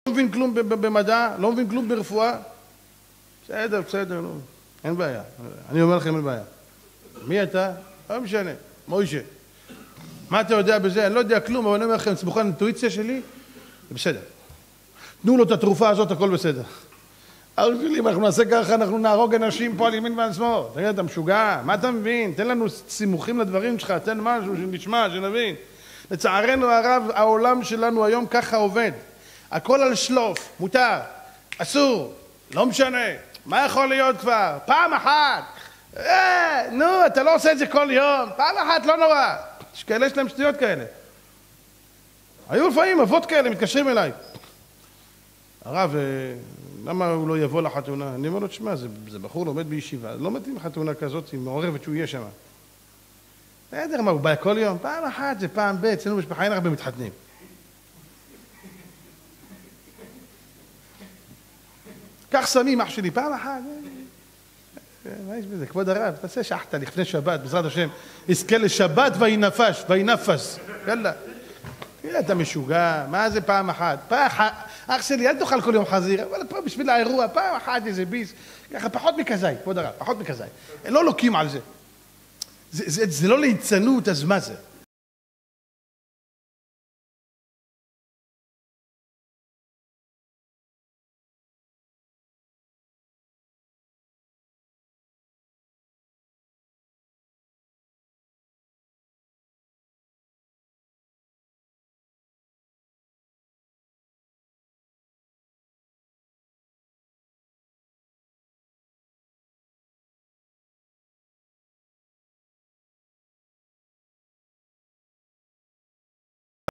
מבין כלום במדע, לא מבין כלום ברפואה. בסדר, נו. אין בעיה. אני אומר לכם אין בעיה. מי אתה? לא משנה. מוישה. מה אתה יודע בזה? אני לא יודע כלום, אבל אני אומר לכם, סמוכו על האינטואיציה שלי, זה בסדר. תנו לו את התרופה הזאת, הכל בסדר. אח שלי, אם אנחנו נעשה ככה, אנחנו נהרוג אנשים פה על ימין ועל שמאל. תגיד, אתה משוגע? מה אתה מבין? תן לנו סימוכים לדברים שלך, תן משהו שנשמע, שנבין. לצערנו הרב, העולם שלנו היום ככה עובד. הכל על שלוף, מותר, אסור, לא משנה. מה יכול להיות כבר? פעם אחת. נו, אתה לא עושה את זה כל יום. פעם אחת, לא נורא. יש כאלה, יש להם שטויות כאלה. היו לפעמים אבות כאלה, מתקשרים אליי. הרב, למה הוא לא יבוא לחתונה? אני אומר לו, תשמע, זה בחור לומד בישיבה, לא מתאים חתונה כזאת, היא מעורבת שהוא יהיה שם. בסדר, מה, הוא בא כל יום? פעם אחת, זה פעם ב', אצלנו משפחה אין הרבה מתחתנים. כך שמים, אח שלי, פעם אחת. מה יש בזה? כבוד הרב, תעשה שחטה לפני שבת, בעזרת השם, יזכה לשבת וינפס. יאללה. אתה משוגע, מה זה פעם אחת? אח שלי, אל תאכל כל יום חזיר, אבל פה בשביל האירוע, פעם אחת איזה ביס, ככה פחות מכזי, כבוד הרב, פחות מכזי. לא לוקים על זה. זה לא ליצנות, אז מה זה?